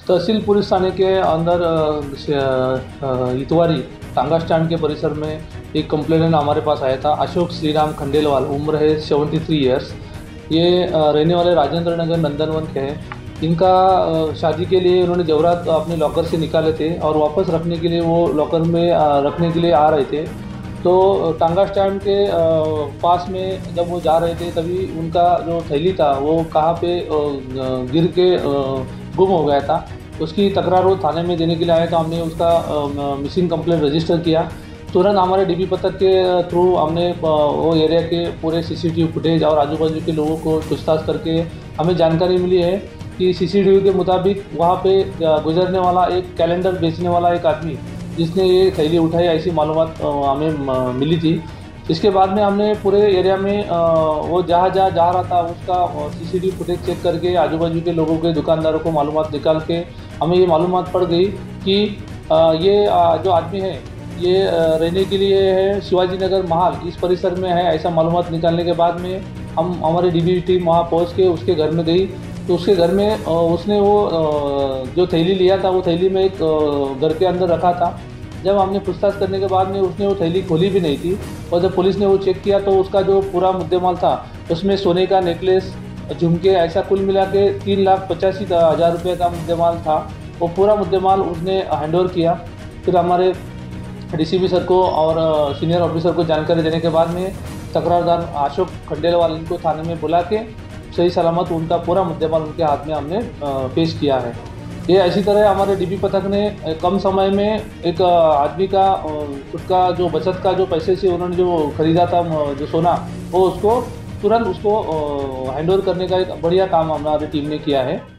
तहसील police थाने के अंदर इतवारी टांगा स्टैंड के परिसर में एक कंप्लेनेंट हमारे पास आया था। अशोक श्रीराम खंडेलवाल, उम्र है 73 ईयर्स। ये रहने वाले राजेंद्र नगर नंदनवन के हैं। इनका शादी के लिए उन्होंने जेवरात अपने लॉकर से निकाले थे और वापस रखने के लिए वो लॉकर में रखने के लिए आ रहे थे। तो टांगा स्टैंड के पास में जब वो जा रहे थे तभी उनका जो थैली था वो कहाँ पे गिर के गुम हो गया था। उसकी तकरार वो थाने में देने के लिए आया तो हमने उसका मिसिंग कंप्लेंट रजिस्टर किया। तुरंत हमारे डीबी पथक के थ्रू हमने वो एरिया के पूरे सीसीटीवी फुटेज और आजू बाजू के लोगों को पूछताछ करके हमें जानकारी मिली है कि सीसीटीवी के मुताबिक वहाँ पे गुजरने वाला एक कैलेंडर बेचने वाला एक आदमी जिसने ये थैली उठाई, ऐसी मालूमात हमें मिली थी। इसके बाद में हमने पूरे एरिया में वो जहाँ जहाँ जा रहा था उसका सीसीटीवी फुटेज चेक करके आजू बाजू के लोगों के दुकानदारों को मालूमात निकाल के हमें ये मालूमात पड़ गई कि ये जो आदमी है ये रहने के लिए है शिवाजी नगर महाल इस परिसर में है। ऐसा मालूमात निकालने के बाद में हम हमारी डीबी टीम वहाँ पहुँच के उसके घर में गई। तो उसके घर में उसने वो जो थैली लिया था वो थैली में एक घर के अंदर रखा था। जब हमने पूछताछ करने के बाद में उसने वो थैली खोली भी नहीं थी और जब पुलिस ने वो चेक किया तो उसका जो पूरा मुद्देमाल था उसमें सोने का नेकलेस, झुमके, ऐसा कुल मिला के 3,85,000 रुपये का मुद्देमाल था। वो पूरा मुद्देमाल उसने हैंडओवर किया। फिर हमारे डीसीपी सर को और सीनियर ऑफिसर को जानकारी देने के बाद में तकरारदार अशोक खंडेलवाल इनको थाने में बुला के सही सलामत उनका पूरा मुद्देमाल उनके हाथ में हमने पेश किया है। ये ऐसी तरह हमारे डीबी पथक ने कम समय में एक आदमी का उसका जो बचत का जो पैसे से उन्होंने जो खरीदा था जो सोना, वो उसको तुरंत उसको हैंडओवर करने का एक बढ़िया काम हमारी टीम ने किया है।